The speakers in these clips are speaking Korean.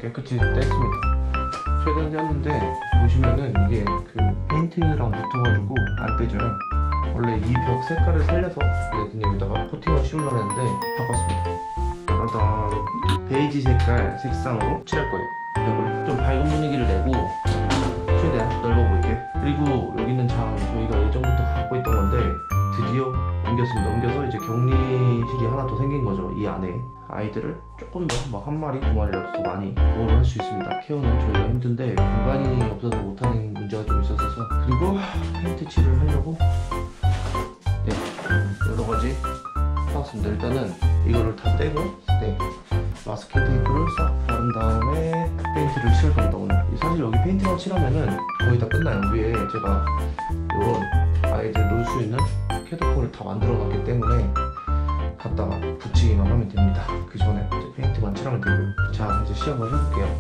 깨끗이 뗐습니다. 최대한 뗐는데 보시면은 이게 그 페인트랑 붙어가지고 안 떼져요. 원래 이 벽 색깔을 살려서 그냥 여기다가 코팅을 씌우려고 했는데 바꿨습니다. 따단 베이지 색깔 색상으로 칠할 거예요. 벽을 좀 밝은 분위기를 내고 최대한 넓어 보이게. 그리고 여기 있는 장 저희가 예전부터 갖고 있던 건데 드디어 옮겼습니다. 옮겨서 이제 격리실이 하나 더 생긴 거죠. 이 안에 아이들을 조금 더 막 한 마리 두 마리라도 더 많이 보호를 할 수 있습니다. 케어는 저희가 힘든데 공간이 없어서 못하는 문제가 좀 있었어서. 그리고 페인트 칠을 하려고 여러 가지 해왔습니다. 일단은 이거를 다 떼고 마스킹 테이프를 싹 바른 다음에 페인트를 칠 겁니다. 오늘 사실 여기 페인트만 칠하면은 거의 다 끝나요. 위에 제가 이런 아이들 놀 수 있는 캣워커를 다 만들어 놨기 때문에 갖다가 붙이기만 하면 됩니다. 그 전에 이제 페인트만 칠하면 되고요. 자, 이제 시작을 해볼게요.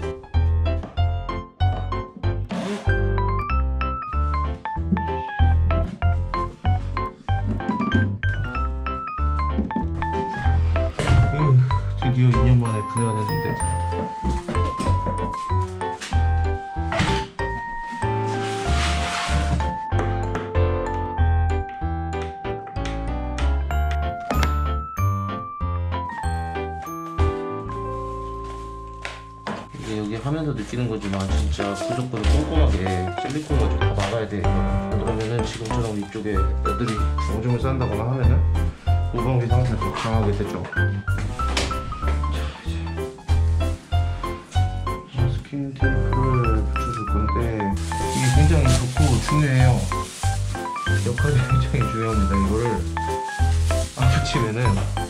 드디어 2년 만에 분해가 됐는데 이게 여기 하면서 느끼는 거지만 진짜 무조건 꼼꼼하게 실리콘 가지고 다 막아야 돼. 그러면은 지금처럼 이쪽에 애들이 오줌을 싼다거나 하면은 모방비 상태가 좀 강하게 되죠. 마스킹 테이프를 붙여줄 건데 이게 굉장히 좋고 중요해요. 역할이 굉장히 중요합니다. 이거를 안 붙이면은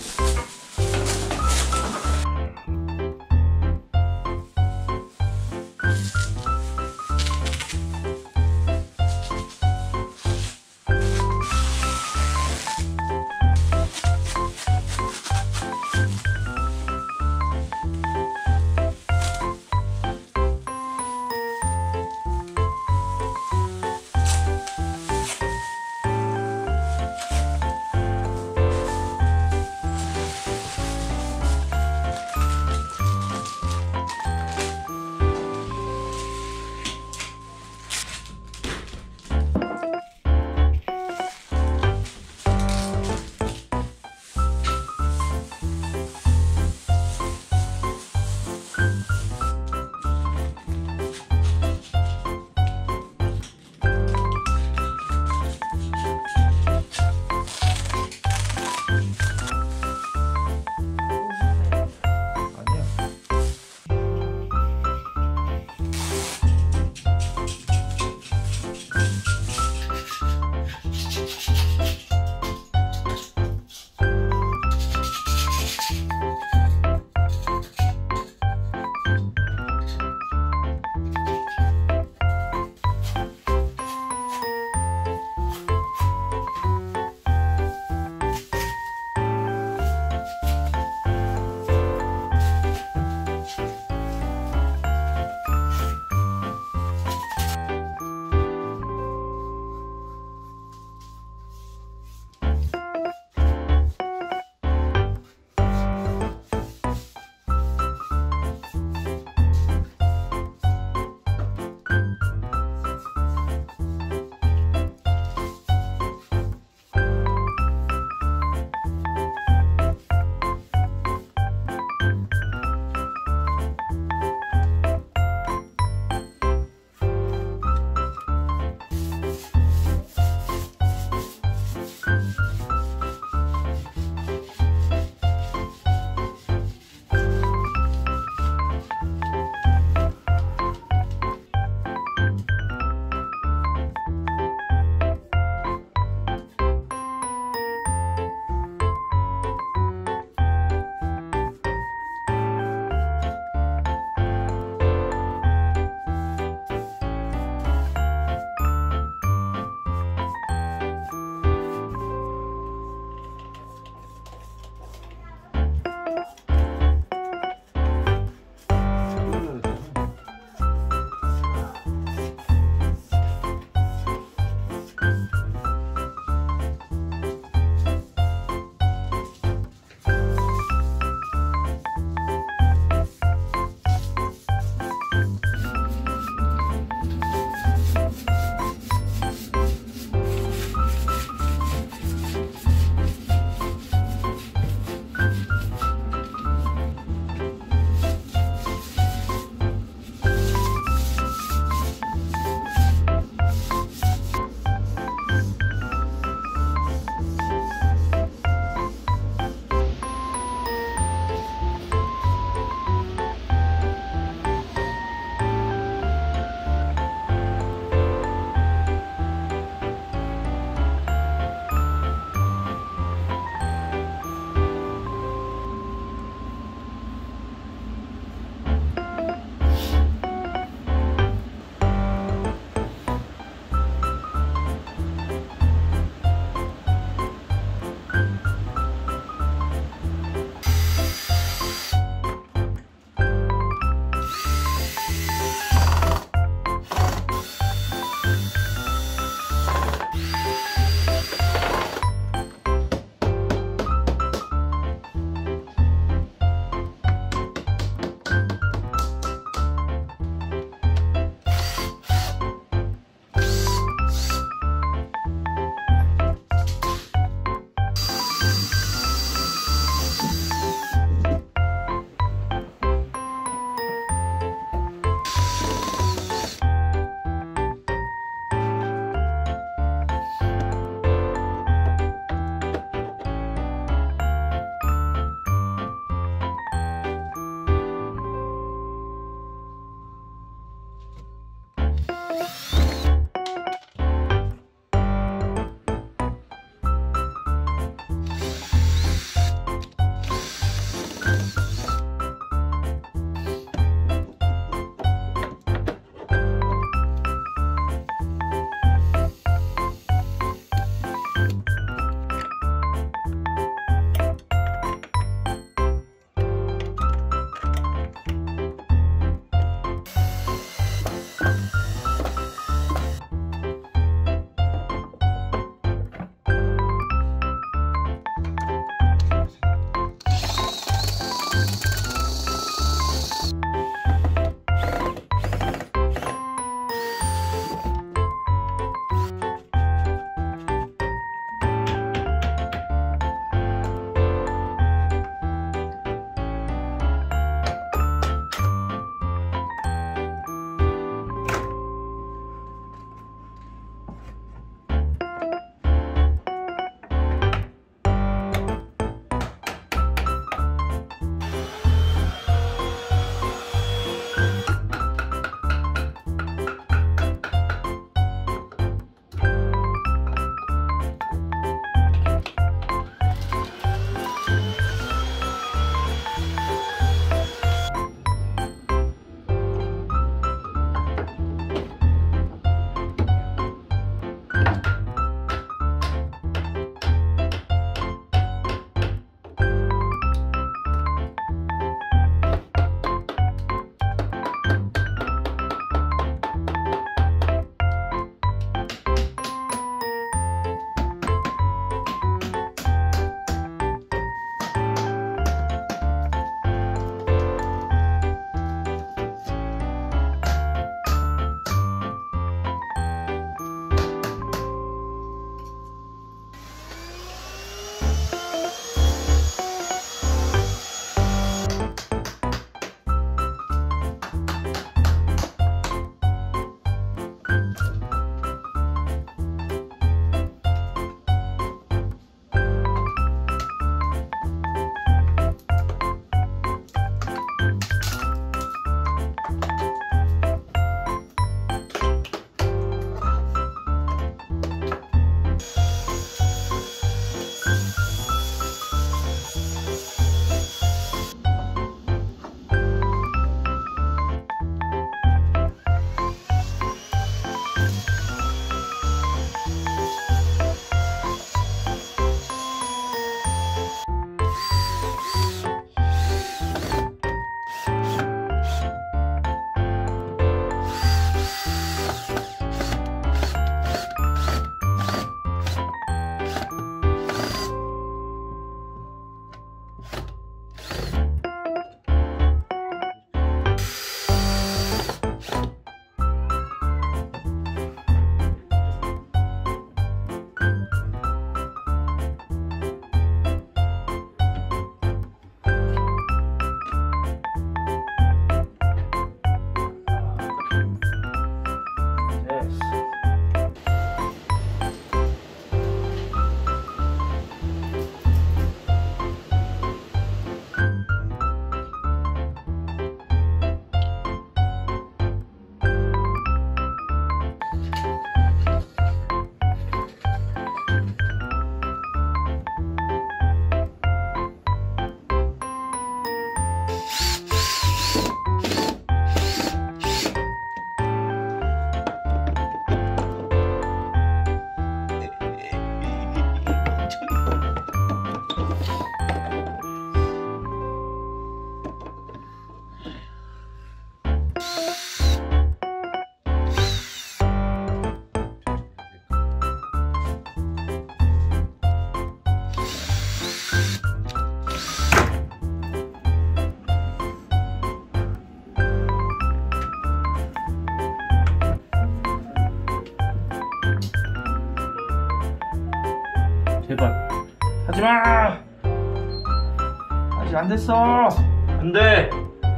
하지마! 아직 안 됐어! 안 돼!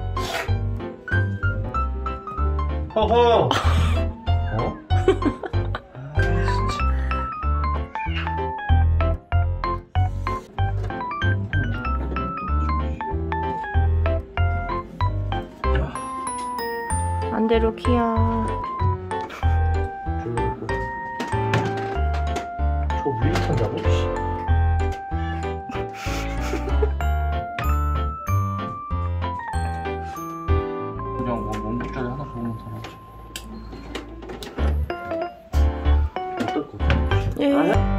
허허! 어? 아, 진짜. 안 돼, 루키야. 저 위에 탄다고? 그냥 뭐 원복자리 하나 보면 다 나지. 어떨 것 같아? 예.